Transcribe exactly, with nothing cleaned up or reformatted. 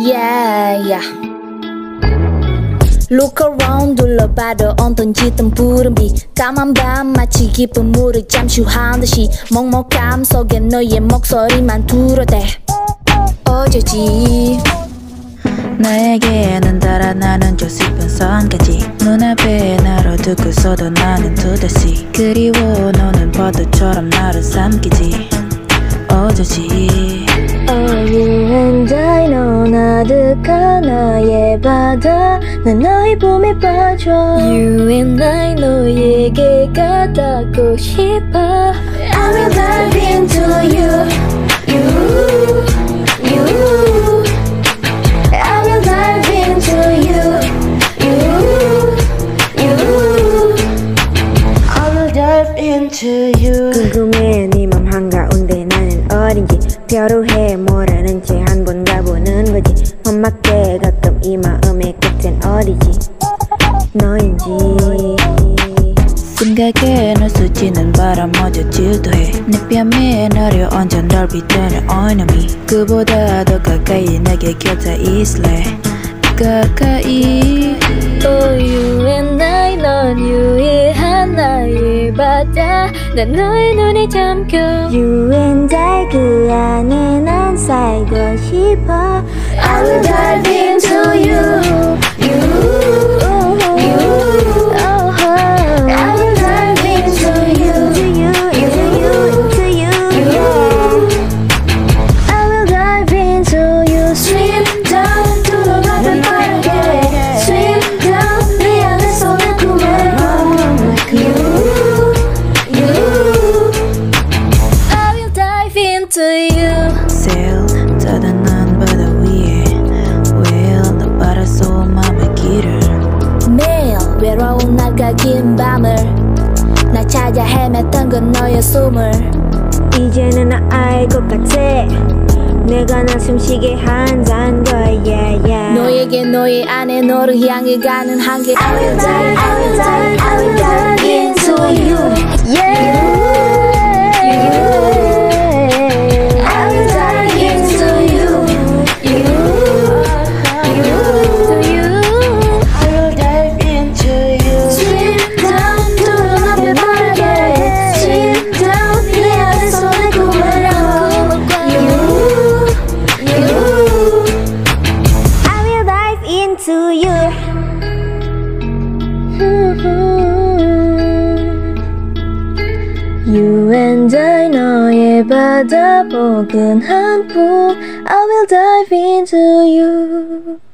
Yeah, yeah. Look around, dulleobwado ontong jiteun pureunbit 까만 밤 마치 기쁜 물을 잠수한 듯이 먹먹함 속에 너의 목소리만 뚜렷해 어쩌지 나에게는 달아나는 저 슬픈 선까지 눈앞에 나를 두고서도 나는 deusi 그리워 너는 파도처럼 나를 삼키지 어쩌지 Oh you and I 넌 아득한 나의 바다 난 너의 봄에 빠져 You and I 너에게 가닿고 싶어 I will dive into you You You I will dive into you You You I will dive into you 궁금해 네 맘 한가운데 나는 어딘지 벼루해 모르는 채 한 번 가보는 거지 험막해 가끔 이 마음의 끝엔 어디지 너인지 생각에 널 스치는 바람마저 질투해 내 뺨에 나를 얹어 널 비추는 enemy 그보다 더 가까이 내게 곁에 있을래 가까이 Oh you and I 넌 유일한 나의 바다 난 너의 눈에 잠겨 You and I 그 안에 난 살고 싶어 I will dive into you You You oh, I will dive into you Into you, into you, into you I will dive into you Swim down to the bottom 빠르게 Swim down 내 안에서 내 꿈에 You You I will dive into you Sail 따뜻한 바다 위에 Whale 너 바라서 맘의 길을 매일 외로운 날과 긴 밤을 날 찾아 헤맸던 건 너의 숨을 이제는 나 알 것 같아 내가 나 숨쉬게 한다는 거야 yeah, yeah. 너에게 너의 안에 너를 향해 가는 한계 I will dive, I will dive, I will dive into you Yeah I will dive into you You You I will dive into you Swim down 또 눈앞에 빠르게 Swim down 내 안에서 내 꿈을 You You I will dive into you You and I 너의 바다 포근한 꿈 I will dive into you